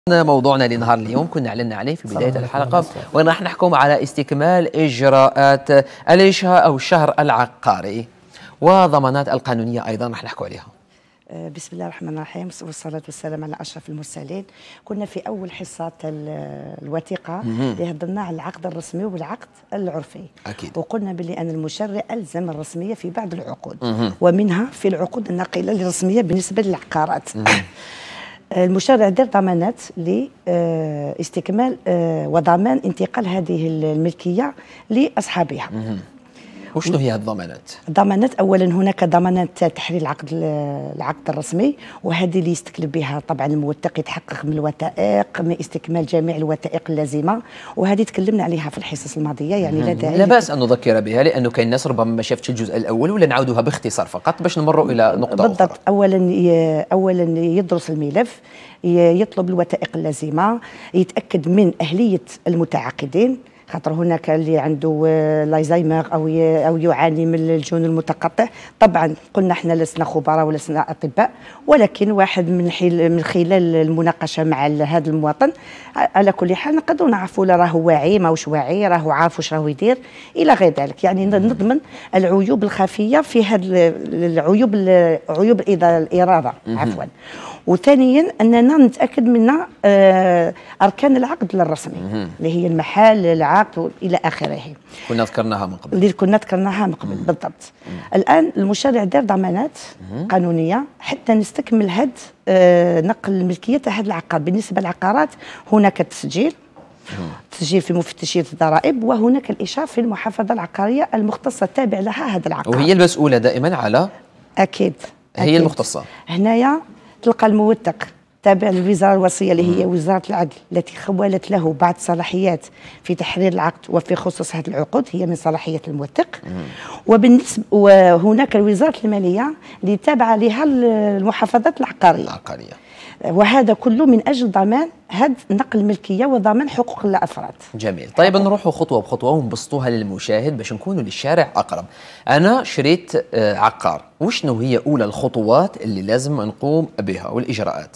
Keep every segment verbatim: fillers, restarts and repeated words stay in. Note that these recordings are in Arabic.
موضوعنا لنهار اليوم كنا اعلنا عليه في بدايه الحلقه، وين راح نحكم على استكمال اجراءات الإشهاء او الشهر العقاري وضمانات القانونيه ايضا راح نحكوا عليها. بسم الله الرحمن الرحيم والصلاة والسلام على أشرف المرسلين. كنا في أول حصة الوثيقة اللي هضرنا على العقد الرسمي والعقد العرفي. أكيد. وقلنا بلي أن المشرع ألزم الرسمية في بعض العقود، ومنها في العقود الناقلة للرسمية بالنسبة للعقارات. المشرع دار ضمانات لاستكمال وضمان انتقال هذه الملكية لأصحابها. وشنو هي الضمانات؟ الضمانات اولا هناك ضمانات تحرير العقد العقد الرسمي، وهذه اللي يستكلف بها طبعا الموثق يتحقق من الوثائق، من استكمال جميع الوثائق اللازمه، وهذه تكلمنا عليها في الحصص الماضيه. يعني لا داعي لا باس ان نذكر بها، لانه كاين ناس ربما ما شافتش الجزء الاول، ولا نعاودوها باختصار فقط باش نمروا الى نقطه بالضبط. اخرى. اولا اولا يدرس الملف، يطلب الوثائق اللازمه، يتاكد من اهليه المتعاقدين، خاطر هناك اللي عنده لايزايمر او او يعاني من الجنون المتقطع. طبعا قلنا احنا لسنا خبراء ولسنا اطباء، ولكن واحد من حيل من خلال المناقشه مع هذا المواطن على كل حال نقدروا نعرفوا راه واعي ماهوش واعي، راه عارف واش راه يدير الى غير ذلك. يعني نضمن العيوب الخفيه في هذه العيوب عيوب الاراده عفوا. وثانيا اننا نتاكد من آه اركان العقد الرسمي اللي هي المحل العقد الى اخره. كنا ذكرناها من قبل. اللي كنا ذكرناها من قبل بالضبط. الان المشرع دار ضمانات قانونيه حتى نستكمل هذا آه نقل الملكيه هذا العقار. بالنسبه للعقارات هناك التسجيل تسجيل في مفتشية الضرائب، وهناك الاشراف في المحافظه العقاريه المختصه التابع لها هذا العقار، وهي المسؤوله دائما على اكيد هي أكيد. المختصه. هنايا تلقى الموثق تابع للوزاره الوصيه اللي هي وزاره العدل التي خولت له بعض الصلاحيات في تحرير العقد وفي خصوص هذه العقود، هي من صلاحيه الموثق. وبالنسبه وهناك وزاره الماليه اللي تابعه لها المحافظات العقاريه. العقاريه. وهذا كله من اجل ضمان هذا نقل الملكيه وضمان حقوق الافراد. جميل. طيب نروحوا خطوه بخطوه ونبسطوها للمشاهد باش نكونوا للشارع اقرب. انا شريت عقار، وشنو هي اولى الخطوات اللي لازم نقوم بها والاجراءات؟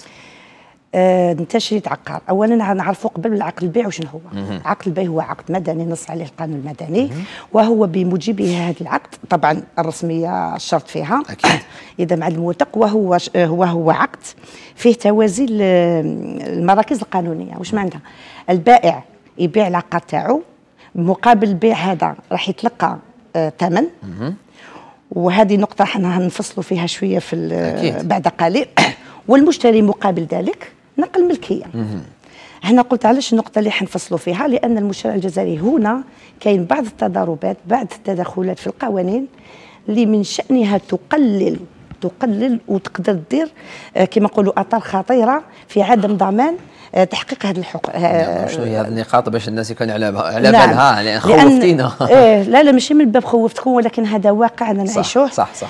آه، انت شريت عقار، اولا نعرفوا قبل العقد البيع وشنو هو. عقد البيع هو عقد مدني نص عليه القانون المدني، وهو بموجبه هذا العقد طبعا الرسميه الشرط فيها اكيد اذا مع الموثق، وهو وهو عقد فيه توازي المراكز القانونيه. واش معناتها؟ البائع يبيع العقار تاعو، مقابل البيع هذا راح يتلقى ثمن، آه وهذه نقطه حنا هنفصلوا فيها شويه في بعد قليل. والمشتري مقابل ذلك نقل ملكيه. هنا قلت علاش النقطه اللي حنفصلوا فيها، لان المشرع الجزائري هنا كاين بعض التضاربات، بعض التدخلات في القوانين اللي من شانها تقلل تقلل وتقدر دير كما نقولوا اثار خطيره في عدم ضمان تحقيق هذه الحقوق. شنو هي هذه النقاط باش الناس يكون على على بالها؟ لان خوفتينا. إيه لا لا ماشي من باب خوفتكم، ولكن هذا واقع انا نعيشوه. صح صح, صح.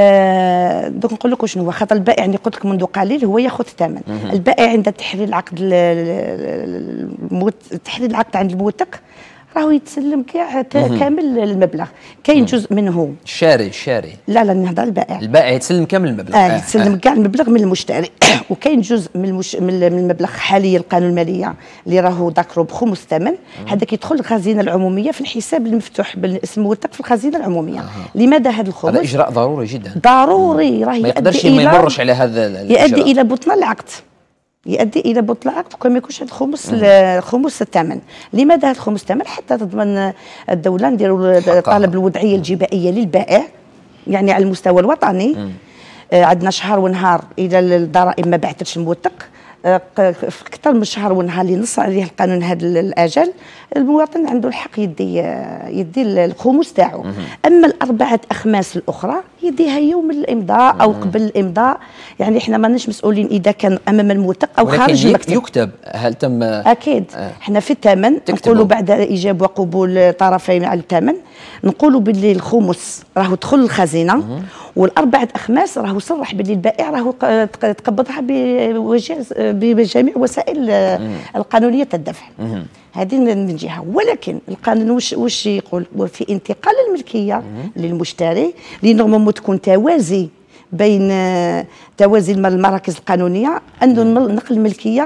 آه دوك نقول لكم شنو هو. خاطر البائع اللي قلت لك منذ قليل هو ياخذ الثمن. البائع عند تحرير العقد تحرير العقد عند الموثق راهو يتسلم كاع كامل المبلغ. كاين جزء منه الشاري الشاري لا لا نهضر البائع البائع يتسلم كامل المبلغ. اه يتسلم كاع المبلغ من المشتري. وكاين جزء من المش... من المبلغ حاليا القانون الماليه اللي راهو ذكره بخمس الثمن، هذاك يدخل الخزينه العموميه في الحساب المفتوح بالاسم الموثق في الخزينه العموميه. آه. لماذا هذا الخمس؟ هذا اجراء ضروري جدا ضروري، راه ما يقدرش ما يمرش على هذا يؤدي الى بطلان العقد، يؤدي الى بطلان العقد وكما يكونش هذا الخمس خمس الثمن. لماذا هذا الخمس الثمن؟ حتى تضمن الدوله نديروا طلب الوضعيه الجبائيه للبائع، يعني على المستوى الوطني. آه عندنا شهر ونهار اذا الضرائب ما بعثتش الموثق، آه اكثر من شهر ونهار اللي نص عليه القانون هذا الاجل، المواطن عنده الحق يدي يدي الخمس تاعو. اما الاربعه اخماس الاخرى يديها يوم الامضاء او قبل الامضاء. يعني احنا ماناش مسؤولين اذا كان امام الموثق او خارج المكتب. يكتب هل تم اكيد. آه احنا في الثمن نقولوا بعد ايجاب وقبول طرفين على الثمن نقولوا باللي الخمس راهو دخل الخزينه، والاربعه اخماس راهو صرح باللي البائع راهو تقبضها بجميع وسائل القانونيه الدفع. هذه من جهه. ولكن القانون واش واش يقول؟ وفي انتقال الملكيه للمشتري اللي نورمالمون تكون توازي بين توازي المراكز القانونيه، انه نقل الملكيه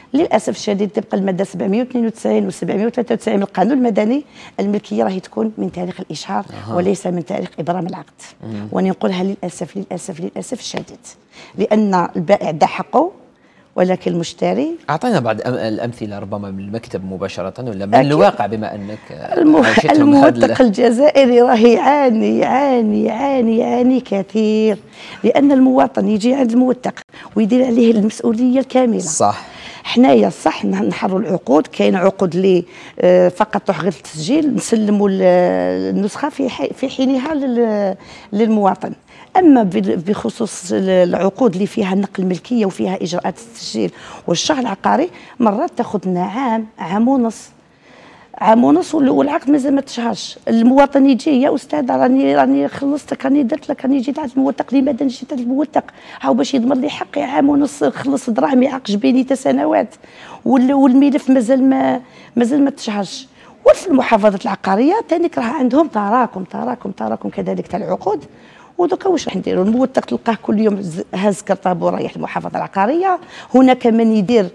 للاسف الشديد طبقا الماده سبعمائة واثنين وتسعين و سبعمائة وثلاثة وتسعين من القانون المدني، الملكيه راهي تكون من تاريخ الاشهار أه. وليس من تاريخ ابرام العقد. وانا نقولها للاسف للاسف للاسف الشديد، لان البائع دا حقه ولكن المشتري. اعطينا بعض الامثله ربما من المكتب مباشره ولا من أكيد. الواقع بما انك المح... الموثق الجزائري راه يعاني يعاني يعاني يعاني كثير، لان المواطن يجي عند الموثق ويدير عليه المسؤوليه الكامله. صح. حنايا صح نحروا العقود، كاين عقود اللي فقط تحغر التسجيل، نسلموا النسخه في في حينها للمواطن. اما بخصوص العقود اللي فيها نقل الملكيه وفيها اجراءات التسجيل والشهر العقاري، مرات تاخذنا عام عام ونص عام ونص والعقد مازال ما تشهرش. المواطن يجي يا استاذ راني راني خلصتك، راني درت لك، راني جيت عند الموثق، لماذا جيت عند الموثق؟ هاو باش يضمن لي حقي عام ونص، خلص دراهمي يعقش بيني تا سنوات والملف مازال ما مازال ما تشهرش. وفي المحافظات العقاريه ثاني راه عندهم تراكم تراكم تراكم كذلك تاع العقود. ودوكا واش راح نديروا؟ الموثق تلقاه كل يوم هاز كرطابو رايح المحافظه العقاريه. هناك من يدير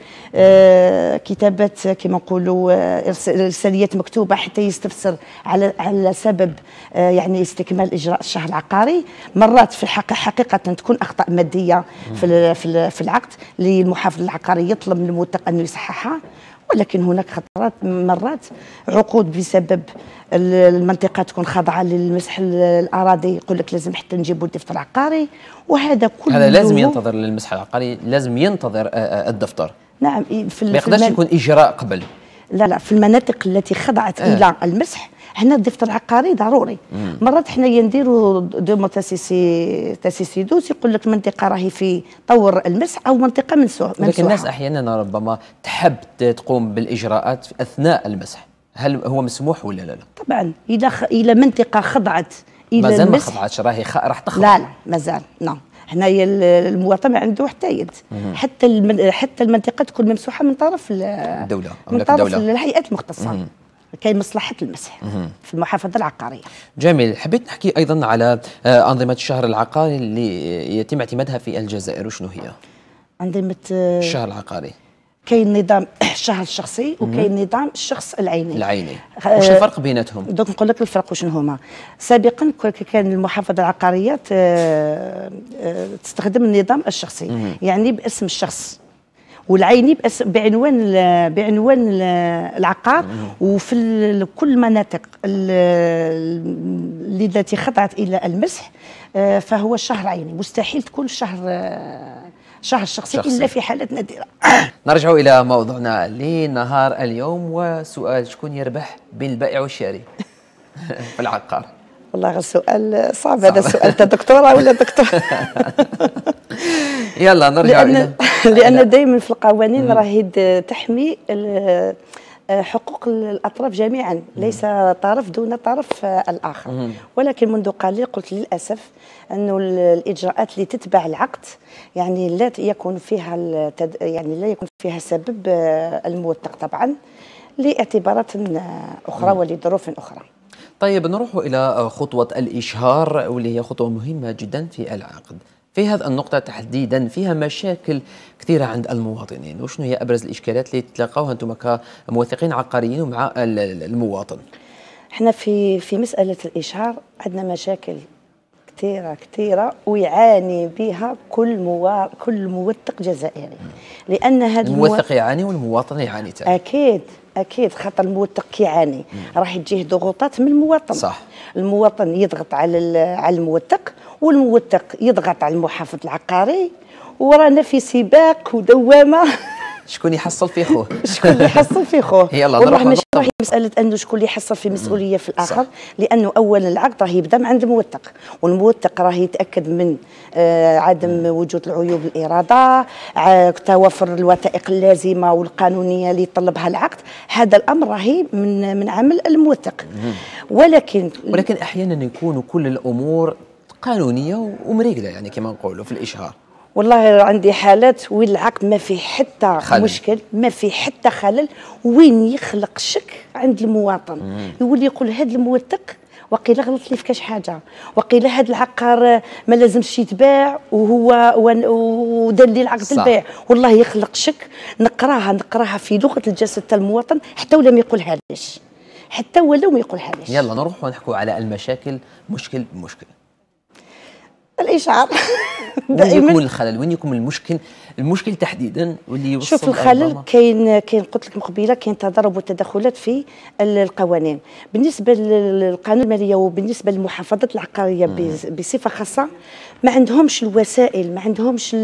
آه كتابات كما نقولوا آه ارساليات مكتوبه حتى يستفسر على على سبب آه يعني استكمال اجراء الشهر العقاري. مرات في الحقيقه حقيقه تكون اخطاء ماديه في في, في العقد اللي المحافظ العقاري يطلب من الموثق انه يصححها، ولكن هناك خطرات مرات عقود بسبب المنطقه تكون خاضعه للمسح الاراضي، يقول لك لازم حتى نجيبوا الدفتر العقاري، وهذا كله هذا لازم ينتظر للمسح العقاري، لازم ينتظر الدفتر. نعم. في ما يقدرش يكون اجراء قبل. لا لا، في المناطق التي خضعت آه. الى المسح هنا الدفتر العقاري ضروري. مم. مرات حنايا نديروا دومو تاسيسي تاسيسي دوس، يقول لك منطقه راهي في طور المسح او منطقه منسوحه. لكن الناس احيانا ربما تحب تقوم بالاجراءات اثناء المسح، هل هو مسموح ولا لا؟ طبعا اذا خ... الى منطقه خضعت الى مازال المسح ما خضعتش راهي خ... راح تخضع. لا لا مازال نعم. هنايا المواطن ما عنده حتى يد، حتى المن... حتى المنطقه تكون ممسوحه من طرف الدوله من طرف الهيئات المختصه. كاين مصلحه المسح مم. في المحافظه العقاريه. جميل. حبيت نحكي ايضا على انظمه الشهر العقاري اللي يتم اعتمادها في الجزائر، وشنو هي؟ انظمه الشهر العقاري كاين نظام الشهر الشخصي وكاين نظام الشخص العيني. العيني واش الفرق بيناتهم؟ دوك نقول لك الفرق وشنو هما. سابقا كان المحافظه العقاريه تستخدم النظام الشخصي مم. يعني باسم الشخص، والعيني بعنوان بعنوان العقار. وفي كل المناطق التي خضعت الى المسح فهو الشهر عيني، مستحيل تكون شهر شهر الشخصي الا في حالات نادره. نرجع الى موضوعنا لنهار اليوم، وسؤال شكون يربح بين البائع والشاري في العقار؟ والله غير سؤال صعب هذا السؤال. انت دكتوره ولا دكتور؟ يلا نرجع لان لان دائما في القوانين راهي تحمي حقوق الاطراف جميعا، ليس طرف دون طرف الاخر. ولكن منذ قليل قلت للاسف انه الاجراءات اللي تتبع العقد يعني لا يكون فيها التد... يعني لا يكون فيها سبب الموثق طبعا لاعتبارات اخرى ولظروف اخرى. طيب نروح الى خطوه الاشهار واللي هي خطوه مهمه جدا في العقد. في هذه النقطة تحديدا فيها مشاكل كثيرة عند المواطنين، وشنو هي أبرز الإشكالات اللي تلاقوها أنتم كموثقين عقاريين ومع المواطن؟ احنا في في مسألة الإشهار عندنا مشاكل كثيرة كثيرة ويعاني بها كل موا... كل موثق جزائري، لأن هذا الموثق يعاني والمواطن يعاني تاني. أكيد اكيد، خاطر الموثق كيعاني راح تجيه ضغوطات من المواطن. صح. المواطن يضغط على على الموثق والموثق يضغط على المحافظ العقاري، ورانا في سباق ودوامه. شكون يحصل في خوه؟ شكون اللي يحصل في خوه؟ يلا والله ماشي راهي مساله انه شكون اللي يحصل في مسؤوليه في الاخر. صح. لانه اولا العقد راه يبدا من عند الموثق، والموثق راه يتاكد من آه عدم وجود العيوب الاراده، آه توافر الوثائق اللازمه والقانونيه اللي يطلبها العقد. هذا الامر راهي من من عمل الموثق. ولكن ولكن احيانا يكون كل الامور قانونيه ومريقله، يعني كما نقولوا في الاشهار. والله عندي حالات وين العقد ما في حتى خلل. مشكل، ما في حتى خلل، وين يخلق شك عند المواطن. مم. يولي يقول هذا الموثق وقيله غلط لي في كاش حاجه، وقيله هذا العقار ما لازمش يتباع وهو ودار لي العقد البيع، والله يخلق شك. نقراها نقراها في لغه الجسد تاع المواطن حتى ولا ما يقولها ليش، حتى ولو ما يقولها ليش. يلا نروح ونحكوا على المشاكل مشكل بمشكل. الاشعار وين يكون الخلل؟ وين يكون المشكل؟ المشكل تحديدا واللي يوصل. شوف الخلل كاين كاين قلت لك من قبيله كاين تضارب وتدخلات في القوانين. بالنسبه للقانون الماليه وبالنسبه للمحافظات العقاريه بصفه خاصه ما عندهمش الوسائل، ما عندهمش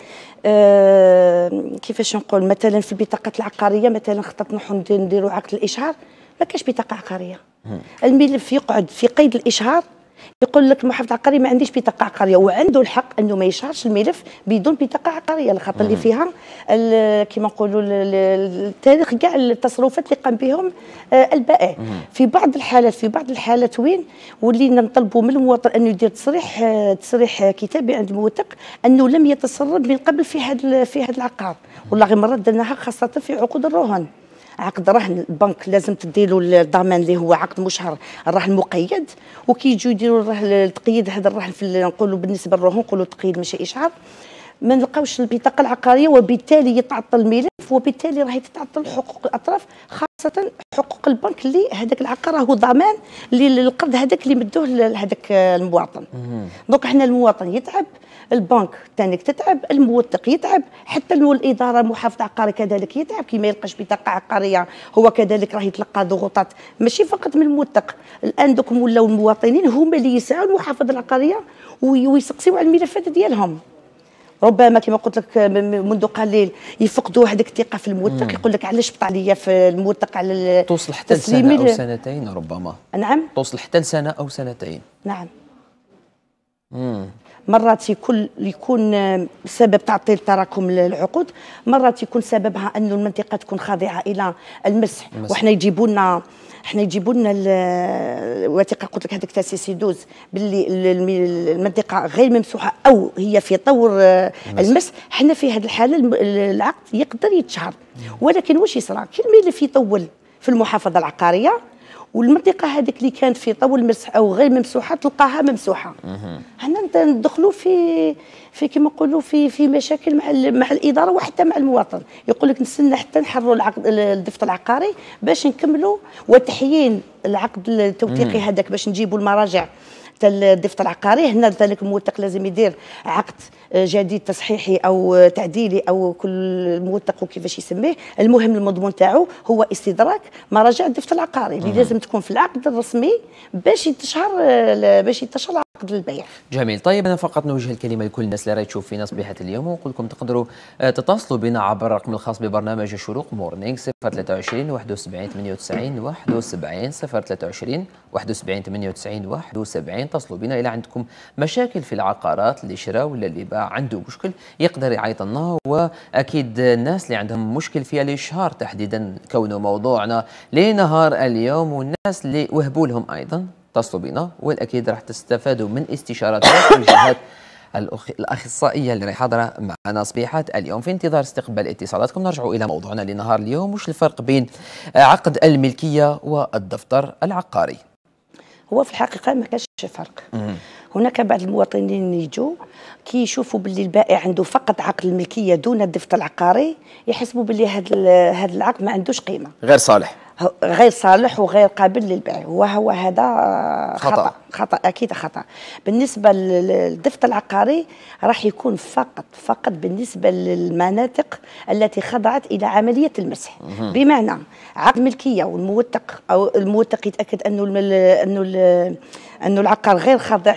آه كيفاش نقول، مثلا في البطاقات العقاريه مثلا خطط نروحوا نديروا عقد الاشهار ما كاش بطاقه عقاريه. الملف يقعد في قيد الاشهار، يقول لك المحافظ العقاري ما عنديش بطاقه عقاريه، وعنده الحق انه ما يشهرش الملف بدون بطاقه عقاريه، لخاطر اللي فيها كما نقولوا التاريخ كاع التصرفات اللي قام بهم البائع. في بعض الحالات في بعض الحالات وين ولينا نطلبوا من المواطن انه يدير تصريح تصريح كتابي عند الموثق انه لم يتسرب من قبل في هذا في هذا العقار. والله غير مرات درناها خاصه في عقود الرهن. عقد رهن البنك لازم تديروا الضمان اللي هو عقد مشهر، الرهن مقيد، وكي يجوا يديروا الرهن تقييد هذا الرهن في نقولوا بالنسبه للرهن نقولوا تقييد ماشي اشهار، ما نلقاوش البطاقه العقاريه وبالتالي يتعطل الملف، وبالتالي راهي تتعطل حقوق الاطراف، خاصه حقوق البنك اللي هذاك العقار هو ضمان للقرض هذاك اللي مدوه لهذاك المواطن. دونك احنا المواطن يتعب، البنك ثاني تتعب، الموثق يتعب، حتى الاداره المحافظ العقاري كذلك يتعب كي ما يلقاش بطاقه عقاريه، هو كذلك راه يتلقى ضغوطات ماشي فقط من الموثق. الان دوك ولاو المواطنين هما اللي يسعوا المحافظه العقاريه ويسقسيو على الملفات ديالهم. ربما كما قلت لك منذ قليل يفقدوا هذيك الثقه في الموثق، يقول لك علاش بط عليا في الموثق على توصل حتى لسنه او سنتين ربما. نعم توصل حتى لسنه او سنتين. نعم. امم مرات يكون يكون سبب تعطيل تراكم العقود، مرات يكون سببها انه المنطقه تكون خاضعه الى المسح، وحنا يجيبوا لنا احنا يجيبوا لنا الوثيقه قلت لك هذاك تاع سيسيدوز باللي المنطقه غير ممسوحه او هي في طور المسح. احنا في هذه الحاله العقد يقدر يتشهر، ولكن واش يصرى كي الملف يطول في المحافظه العقاريه والمنطقه هذيك اللي كانت في طول المسح او غير ممسوحه تلقاها ممسوحه. حنا ندخلوا في في كما نقولوا في في مشاكل مع مع الاداره وحتى مع المواطن. يقول لك نستنى حتى نحرروا العقد الدفتر العقاري باش نكملوا وتحيين العقد التوثيقي هذاك باش نجيبوا المراجع الدفتر العقاري. هنا ذلك الموثق لازم يدير عقد جديد تصحيحي او تعديلي او كل موثق وكيفاش يسميه. المهم المضمون تاعو هو استدراك مراجع الدفتر العقاري اللي لازم تكون في العقد الرسمي باش يتشهر باش يتشهر عقد البيع. جميل. طيب انا فقط نوجه الكلمه لكل الناس اللي راهي تشوف فينا صبيحه اليوم ونقول لكم تقدروا تتصلوا بنا عبر الرقم الخاص ببرنامج الشروق مورنينغ صفر ثلاثة وعشرين واحد وسبعين ثمانية وتسعين واحد وسبعين صفر ثلاثة وعشرين واحد وسبعين ثمانية وتسعين واحد وسبعين. اتصلوا بنا الى عندكم مشاكل في العقارات اللي شراء ولا اللي باع عنده مشكل يقدر يعيط لنا، واكيد الناس اللي عندهم مشكل في الاشهار تحديدا كونه موضوعنا لنهار اليوم والناس اللي وهبوا لهم ايضا اتصلوا بنا، والاكيد راح تستفادوا من استشارات الجهات الاخصائيه اللي راهي حاضره معنا صبيحه اليوم. في انتظار استقبال اتصالاتكم نرجعوا الى موضوعنا لنهار اليوم. وش الفرق بين عقد الملكيه والدفتر العقاري؟ هو في الحقيقه ما كاش فرق. هناك بعض المواطنين يجوا كي يشوفوا باللي البائع عنده فقط عقد الملكيه دون الدفتر العقاري يحسبوا باللي هذا هذا العقد ما عندوش قيمه، غير صالح غير صالح وغير قابل للبيع، وهو هذا خطأ. خطأ خطأ أكيد خطأ. بالنسبة للدفتر العقاري راح يكون فقط فقط بالنسبة للمناطق التي خضعت إلى عملية المسح. بمعنى عقد ملكية والموثق أو الموثق يتأكد أنه أنه أنه العقار غير خاضع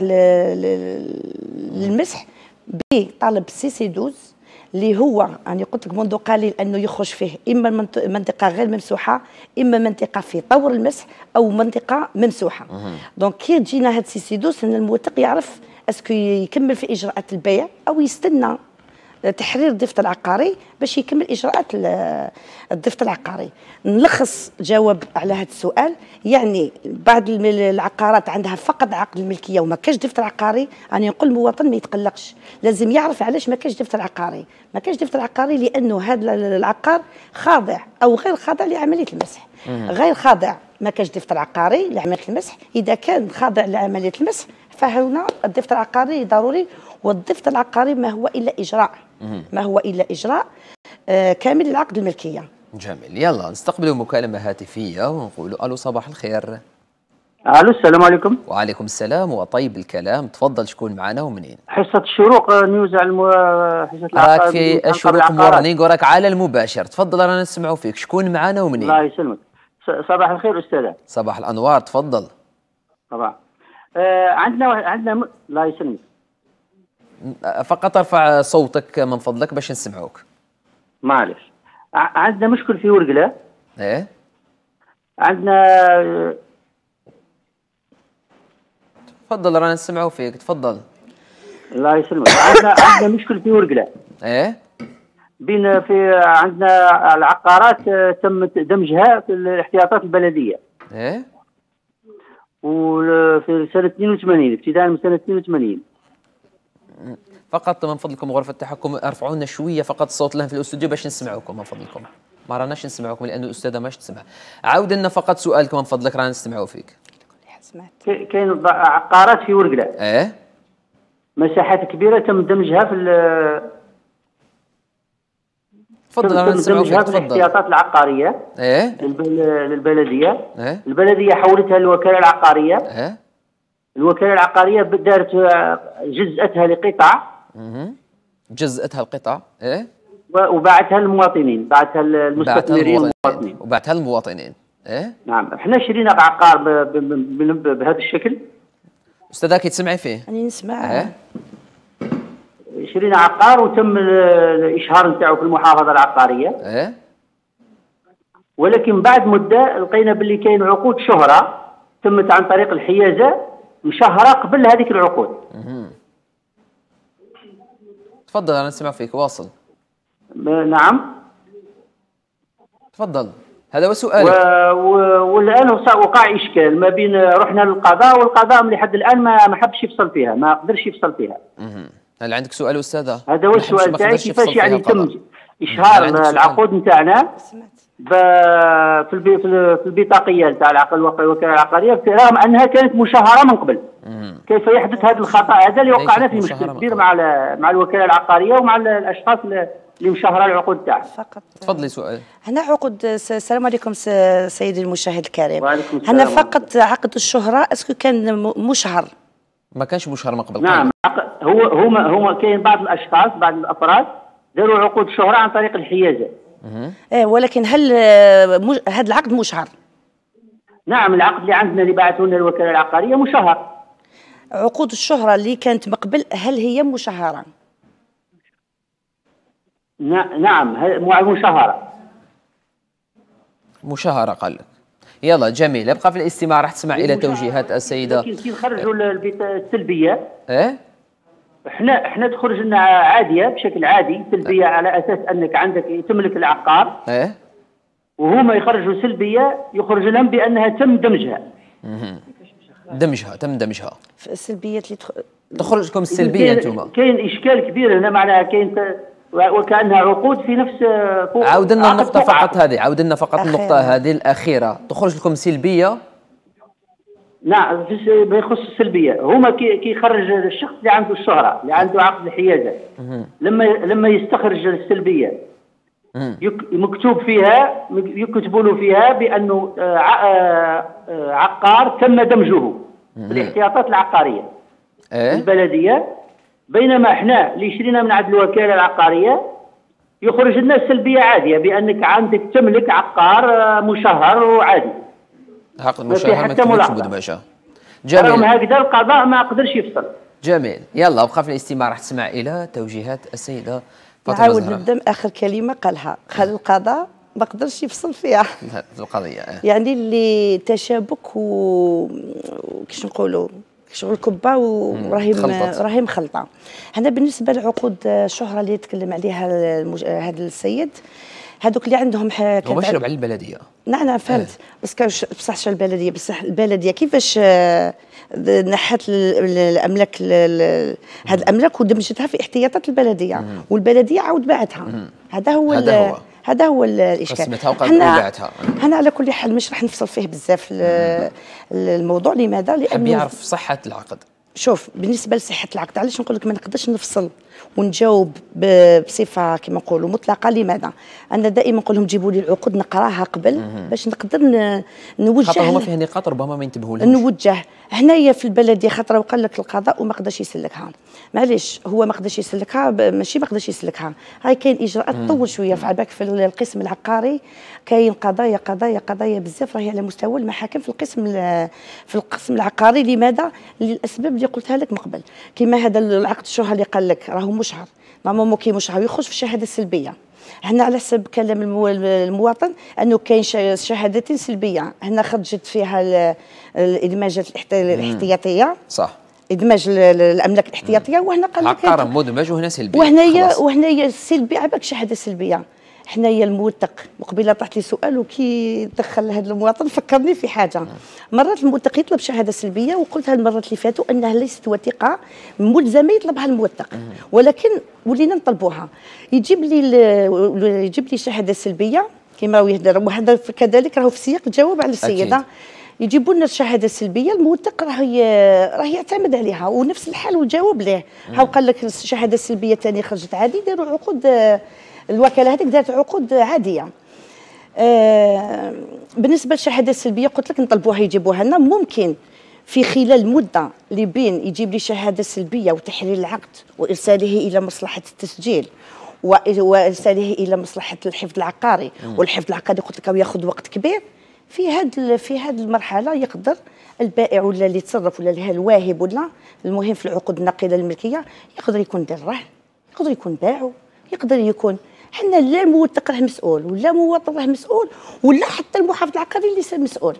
للمسح بطلب سيسيدوز اللي هو يعني قلت لك منذ قليل انه يخرج فيه اما منطقه غير ممسوحه اما منطقه في طور المسح او منطقه ممسوحه. دونك كي تجينا هاد سيسيدوس ان الموثق يعرف اسكو يكمل في اجراءات البيع او يستنى تحرير الدفتر العقاري باش يكمل اجراءات الدفتر العقاري. نلخص جواب على هذا السؤال، يعني بعض العقارات عندها فقط عقد الملكيه وما كاش دفتر عقاري. انا يعني نقول المواطن ما يتقلقش، لازم يعرف علاش ما كاش دفتر عقاري. ما كاش دفتر عقاري لانه هذا العقار خاضع او غير خاضع لعمليه المسح. غير خاضع ما كانش دفتر عقاري لعمليه المسح. اذا كان خاضع لعمليه المسح فهنا الدفتر العقاري ضروري، والدفتر العقاري ما هو الا اجراء ما هو الا اجراء آه كامل لعقد الملكيه. جميل. يلا نستقبلوا مكالمه هاتفيه ونقولوا الو صباح الخير. الو السلام عليكم. وعليكم السلام وطيب الكلام. تفضل شكون معنا ومنين؟ حصه الشروق نيوز على المو... حصه العقار. راك في الشروق مورنينغ وراك على المباشر. تفضل رانا نسمعوا فيك. شكون معنا ومنين؟ الله يسلمك. صباح الخير استاذه. صباح الانوار. تفضل. طبعا. آه عندنا عندنا م... الله يسلمك. فقط ارفع صوتك من فضلك باش نسمعوك. معلش. ع... عندنا مشكل في ورقله. ايه. عندنا. تفضل رانا نسمعوا فيك. تفضل. الله يسلمك. عندنا عندنا مشكل في ورقله. ايه. بين في عندنا العقارات تم دمجها في الاحتياطات البلديه. ايه. وفي سنه اثنين وثمانين ابتداء من سنه اثنين وثمانين. فقط من فضلكم غرفه التحكم ارفعوا لنا شويه فقط الصوت لنا في الاستوديو باش نسمعوكم من فضلكم. ما راناش نسمعوكم لانه الاستاذه ماش تسمع. عاود لنا فقط سؤالك من فضلك رانا نستمعوا فيك. كاين عقارات في ورقله. ايه. مساحات كبيره تم دمجها في تفضل رانا نسمعوا فيك. تفضل. الاحتياطات العقاريه. ايه. للبلديه. ايه. البلديه حولتها للوكاله العقاريه. ايه. الوكاله العقاريه دارت جزأتها لقطع. اها. جزأتها القطع. ايه. وباعتها للمواطنين، باعتها للمستثمرين والمواطنين. وباعتها للمواطنين. ايه. نعم، احنا شرينا عقار بهذا الشكل. استاذ كي تسمعي فيه؟ راني نسمع. ايه. شرينا عقار وتم الاشهار نتاعو في المحافظه العقاريه. ايه. ولكن بعد مده لقينا باللي كاين عقود شهره تمت عن طريق الحيازه مشهره قبل هذيك العقود. اها. تفضل انا نسمع فيك. واصل. نعم. تفضل. هذا هو سؤالك. و... والان وقع اشكال ما بين رحنا للقضاء، والقضاء لحد الان ما ما حبش يفصل فيها، ما قدرش يفصل فيها. اها. هل عندك سؤال استاذه؟ هذا هو السؤال تاعي، كيفاش يعني تم اشهار العقود نتاعنا في البي... في البطاقيه نتاع الوكاله العقاريه رغم انها كانت مشهره من قبل. مم. كيف يحدث هذا الخطا هذا اللي وقعنا فيه مشكل كبير مع مع الوكاله العقاريه ومع الاشخاص اللي مشهره العقود تاعها. فقط. تفضلي سؤال. هنا عقود. السلام عليكم سيدي المشاهد الكريم. وعليكم السلام. هنا فقط عقد الشهره اسكو كان مشهر؟ ما كانش مشهر من قبل. نعم. هو هما هما كاين بعض الاشخاص بعض الافراد داروا عقود شهره عن طريق الحيازه. ايه ولكن هل هذا العقد مشهر؟ نعم، العقد اللي عندنا اللي بعثوا لنا الوكاله العقاريه مشهر. عقود الشهره اللي كانت من قبل هل هي مشهره؟ نعم مشهره. مشهره قال لك. يلا جميل. ابقى في الاستماع راح تسمع الى توجيهات السيده. لكن كي نخرجوا السلبيه. ايه. احنا احنا تخرج لنا عاديه بشكل عادي سلبيه على اساس انك عندك تملك العقار. ايه. وهما يخرجوا سلبيه يخرج لهم بانها تم دمجها. اها. دمجها تم دمجها. السلبيات اللي تخرج لكم السلبيه انتم. كاين اشكال كبير هنا معناها كاين وكانها عقود في نفس. عاود لنا النقطه فقط هذه. عاود لنا فقط النقطه هذه الاخيره. تخرج لكم سلبيه. نعم بيخص السلبيه هما كي كيخرج الشخص اللي عنده الشهره اللي عنده عقد الحيازه لما لما يستخرج السلبيه مكتوب فيها يكتبوا له فيها بانه عقار تم دمجه بالاحتياطات العقاريه. إيه؟ البلديه. بينما احنا اللي شرينا من عند الوكاله العقاريه يخرج لنا السلبيه عاديه بانك عندك تملك عقار مشهر وعادي. عقد مشهر ما تملكش مدمجه. جميل. رغم هكذا القضاء ما قدرش يفصل. جميل. يلا ابقى في الاستماع راح تسمع الى توجيهات السيده فاطمه نعاود نبدا اخر كلمه قالها. قال القضاء ما قدرش يفصل فيها في القضيه. يعني اللي تشابك و كيش نقولوا شغل كبه وراهي راهي مخلطه. هنا بالنسبه لعقود الشهره اللي يتكلم عليها هذا السيد هذوك اللي عندهم هو مشرب على البلديه. نعم نعم فهمت. اه. بس كاش بصح البلديه بصح البلديه كيفاش نحت الاملاك هذه الاملاك ودمجتها في احتياطات البلديه. مم. والبلديه عاود باعتها. هذا هو, هذا هو هذا هو الاشكال. قسمتها وقلعتها. انا على كل حال مش راح نفصل فيه بزاف الموضوع. لماذا؟ لانه حاب يعرف صحه العقد. شوف، بالنسبه لصحه العقد علاش نقول لك ما نقدرش نفصل ونجاوب بصفه كما نقولوا مطلقه. لماذا؟ انا دائما نقول لهم جيبوا لي العقود نقراها قبل باش نقدر نوجه. خاطر هما فيها نقاط ربما ما ينتبهوا لهمش. نوجه هنايا في البلديه خاطر وقال لك القضاء وما قدرش يسلكها. معليش، هو ما قدرش يسلكها، ماشي ما قدرش يسلكها، هاي كاين اجراءات تطول شويه في عباك في القسم العقاري. كاين قضايا قضايا قضايا بزاف راهي على مستوى المحاكم في القسم في القسم العقاري. لماذا؟ للاسباب اللي قلتها لك من قبل. كما هذا العقد الشهر اللي قال لك راهو مشهر، نورمالمون كي مشهر يخش في الشهاده السلبيه. هنا على حسب كلام المواطن انه كاين شهادتين سلبيه، هنا خرجت فيها الادماجات الاحتياطيه. صح، ادماج الاملاك الاحتياطيه، وهنا قال لك عقار مدمج وهنا سلبي. وهنايا وهنايا السلبي عباك شهاده سلبيه. حنايا الموثق مقبله طرحت لي سؤال وكي دخل هذا المواطن فكرني في حاجه. مرات الموثق يطلب شهاده سلبيه، وقلت هذه المرات اللي فاتوا انها ليست وثيقه ملزمه يطلبها الموثق، ولكن ولينا نطلبوها. يجيب لي يجيب لي شهاده سلبيه كما هو يهدر، وهذا كذلك راهو في سياق الجواب على السيده. يجيبوا لنا الشهاده السلبيه، الموثق راه راه يعتمد عليها، ونفس الحال والجواب له. هاو قال لك الشهاده السلبيه الثانيه خرجت عادي، داروا عقود، الوكاله هذيك دارت عقود عاديه. آه بالنسبه للشهاده السلبيه قلت لك نطلبوها يجيبوها لنا. ممكن في خلال المده اللي بين يجيب لي شهاده سلبيه وتحرير العقد وارساله الى مصلحه التسجيل وارساله الى مصلحه الحفظ العقاري، والحفظ العقاري قلت لك ياخذ وقت كبير. في هذه في هذه المرحله يقدر البائع ولا اللي يتصرف ولا الواهب ولا المهم في العقود الناقله للملكيه يقدر يكون دار رهن، يقدر يكون باعه، يقدر يكون. حنا لا الموثق راه مسؤول ولا مواطن راه مسؤول ولا حتى المحافظ العقاري اللي مسؤول.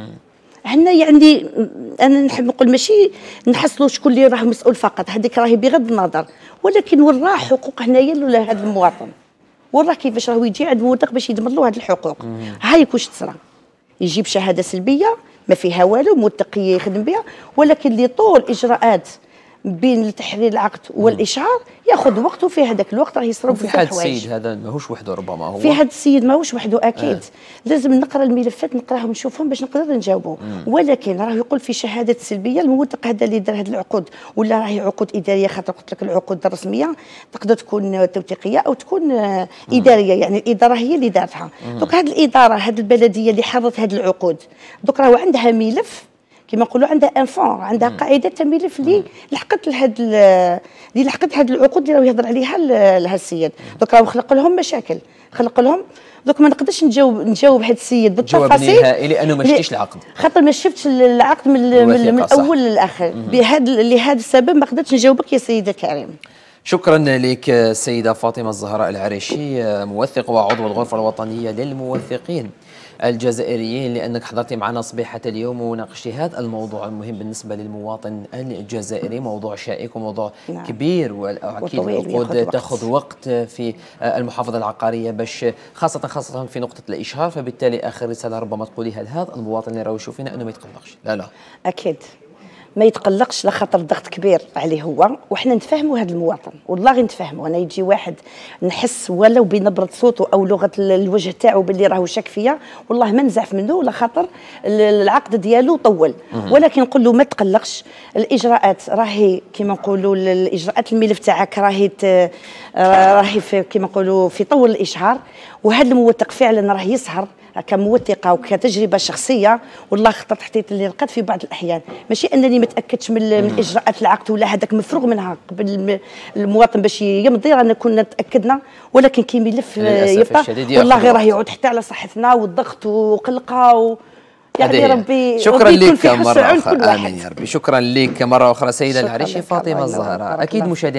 حنا يعني انا نحب نقول ماشي نحصلوا شكون اللي راه مسؤول فقط، هذيك راهي بغض النظر، ولكن وراه حقوق هنايا لهذا المواطن، وراه كيفاش راهو يجي عند الموثق باش يضمن له هذه الحقوق. هاي واش تصرى، يجيب شهاده سلبيه ما فيها والو، الموثق يخدم بها، ولكن لطول اجراءات بين تحرير العقد والاشعار ياخذ وقته. في هذاك الوقت راه يصرف في هذا السيد هذا ماهوش وحده، ربما هو في هذا السيد ماهوش وحده اكيد. آه. لازم نقرا الملفات نقراهم نشوفهم باش نقدر نجاوبوا. ولكن راه يقول في شهاده سلبيه الموثق هذا اللي دار هذه العقود، ولا راهي عقود اداريه، خاطر قلت لك العقود الرسميه تقدر تكون توثيقيه او تكون آه اداريه، يعني الاداره هي اللي دارتها. دوك هذه الاداره هذه البلديه اللي حررت هذه العقود دوك راه عندها ملف كما نقولوا، عندها انفون، عندها قاعده تملف اللي لحقت لهاد اللي لحقت هاد العقود اللي راه يهضر عليها لهذا السيد. دوك راه خلق لهم مشاكل، خلق لهم دوك ما نقدرش نجاوب نجاوب هذا السيد بالتفاصيل. جواب نهائي لانه ما شفتيش العقد، خاطر ما شفتش العقد من من الاول للاخر. بهذا لهذا السبب ما قدرتش نجاوبك يا سيدي الكريم. شكرا لك السيده فاطمه الزهراء العريشي، موثق وعضو الغرفه الوطنيه للموثقين الجزائريين، لأنك حضرتي معنا صبيحة اليوم وناقشتي هذا الموضوع المهم بالنسبة للمواطن الجزائري، موضوع شائك وموضوع نعم. كبير، وأكيد العقود تأخذ وقت في المحافظة العقارية باش خاصة خاصة في نقطة الإشهار. فبالتالي آخر رسالة ربما تقوليها لهذا المواطن اللي راهو يشوفنا أنه ما يتقلقش. لا لا أكيد ما يتقلقش، لخاطر الضغط كبير عليه هو، وحنا نتفاهموا هذا المواطن، والله غير نتفاهموا. انا يجي واحد نحس ولو بنبره صوته او لغه الوجه تاعو باللي راهو شاك فيا، والله ما نزعف منه، لخاطر العقد ديالو طول. ولكن نقول له ما تقلقش، الاجراءات راهي كما نقولوا الاجراءات الملف تاعك راهي راهي كما نقولوا في طول الاشهار، وهذا الموثق فعلا راه يسهر كموثقه وكتجربه شخصيه. والله خطرت حطيت اللي لقيت في بعض الاحيان ماشي انني ما تاكدتش من, من اجراءات العقد ولا هذاك مفروغ منها قبل المواطن باش يمضي، رانا كنا تاكدنا، ولكن كي ملف يبقى والله غير راه يعود حتى على صحتنا والضغط وقلقه و... يعني ربي شكرا لك مره اخرى. امين يا ربي. شكرا لك مره اخرى سيده العريشي فاطمه الزهراء. اكيد مشاهدينا